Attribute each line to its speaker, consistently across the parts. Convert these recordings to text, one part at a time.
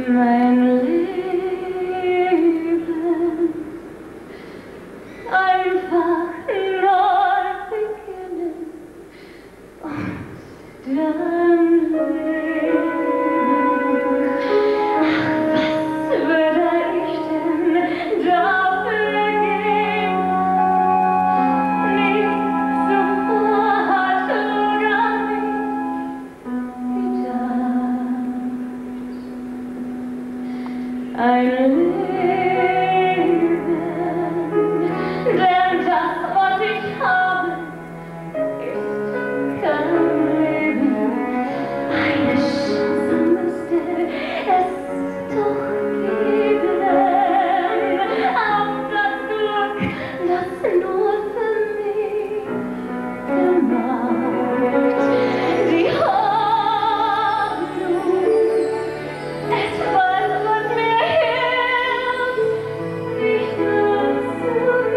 Speaker 1: mein Leben einfach neu beginnen und dann leben. Was würde ich denn dafür geben? Nicht sofort oder nicht gedacht. Ein Leben, denn das, was ich habe, ist kein Leben. Eine Chance müsste es doch geben, auf das Glück, das nur für mich gemacht. Die Hoffnung, etwas, was mir hilft, nicht nur zu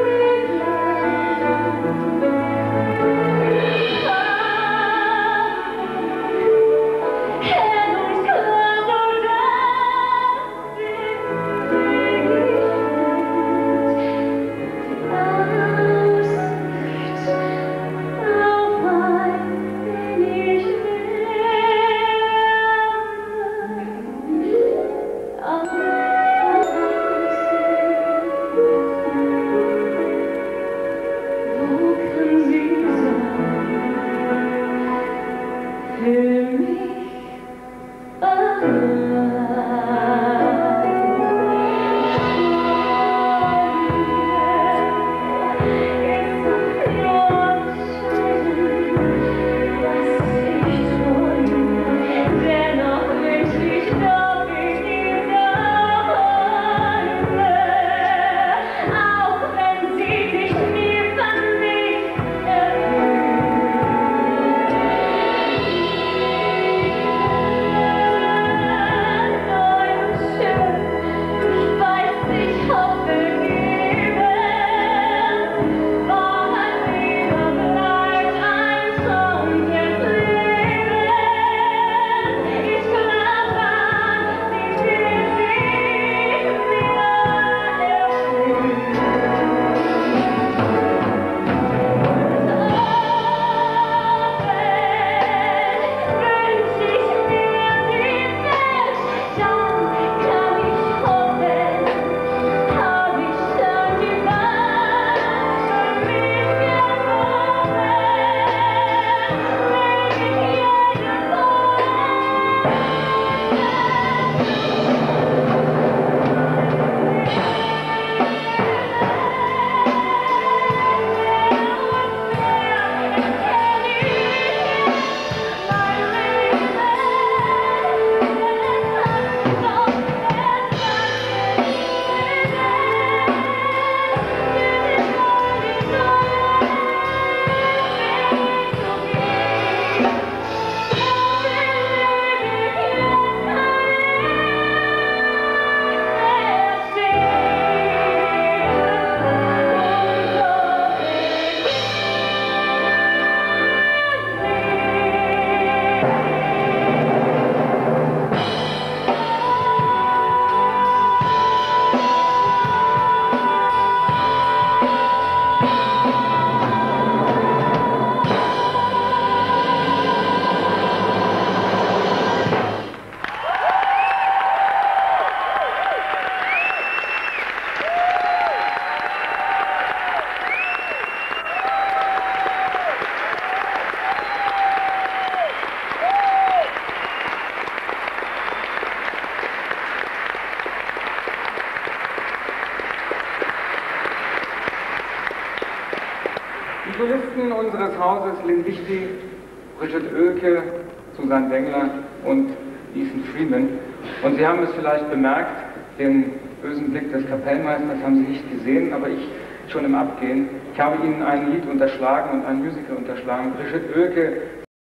Speaker 2: Die Solisten unseres Hauses, Lynn Wichtig, Bridget Oelke, Susanne Dengler und Ethan Freeman. Und Sie haben es vielleicht bemerkt, den bösen Blick des Kapellmeisters haben Sie nicht gesehen, aber ich schon im Abgehen. Ich habe Ihnen ein Lied unterschlagen und ein Musical unterschlagen. Bridget Oelke